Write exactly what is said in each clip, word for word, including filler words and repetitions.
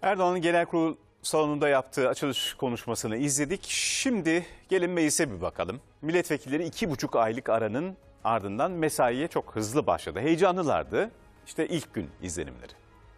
Erdoğan'ın genel kurul salonunda yaptığı açılış konuşmasını izledik. Şimdi gelin meclise bir bakalım. Milletvekilleri iki buçuk aylık aranın ardından mesaiye çok hızlı başladı. Heyecanlılardı. İşte ilk gün izlenimleri.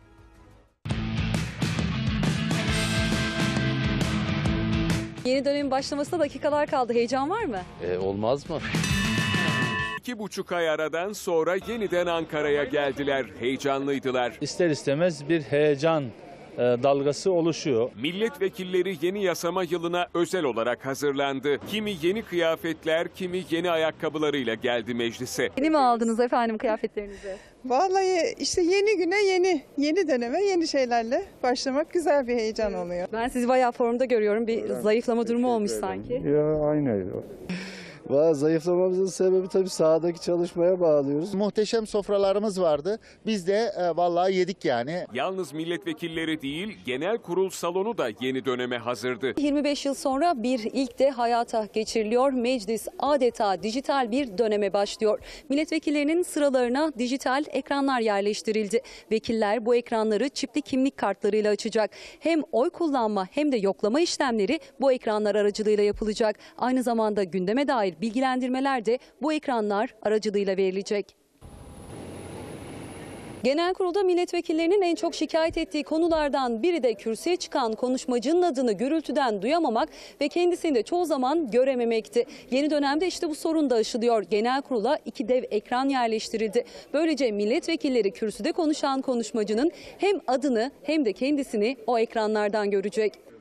Yeni dönemin başlamasına dakikalar kaldı. Heyecan var mı? E, olmaz mı? İki buçuk ay aradan sonra yeniden Ankara'ya geldiler. Heyecanlıydılar. İster istemez bir heyecan e, dalgası oluşuyor. Milletvekilleri yeni yasama yılına özel olarak hazırlandı. Kimi yeni kıyafetler, kimi yeni ayakkabılarıyla geldi meclise. Yeni mi aldınız efendim kıyafetlerinizi? Vallahi işte yeni güne yeni, yeni döneme yeni şeylerle başlamak güzel bir heyecan oluyor. Ben sizi bayağı formda görüyorum. Bir zayıflama durumu olmuş sanki. Ya aynı. Valla zayıflamamızın sebebi tabii sahadaki çalışmaya bağlıyoruz. Muhteşem sofralarımız vardı. Biz de e, vallahi yedik yani. Yalnız milletvekilleri değil, genel kurul salonu da yeni döneme hazırdı. yirmi beş yıl sonra bir ilk de hayata geçiriliyor. Meclis adeta dijital bir döneme başlıyor. Milletvekillerinin sıralarına dijital ekranlar yerleştirildi. Vekiller bu ekranları çipli kimlik kartlarıyla açacak. Hem oy kullanma hem de yoklama işlemleri bu ekranlar aracılığıyla yapılacak. Aynı zamanda gündeme dair bilgilendirmeler de bu ekranlar aracılığıyla verilecek. Genel kurulda milletvekillerinin en çok şikayet ettiği konulardan biri de kürsüye çıkan konuşmacının adını gürültüden duyamamak ve kendisini de çoğu zaman görememekti. Yeni dönemde işte bu sorun da aşılıyor. Genel kurula iki dev ekran yerleştirildi. Böylece milletvekilleri kürsüde konuşan konuşmacının hem adını hem de kendisini o ekranlardan görecek.